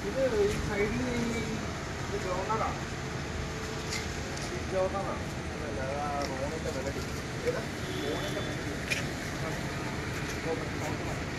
ഇത് ഈ സൈഡിൽ ഇത് ഗവർണറാണ്. ഈ ഗവർണറാണ്. അതല്ല റോണിൻ്റെ മെലഡി. ഏതാ റോണിൻ്റെ മെലഡി.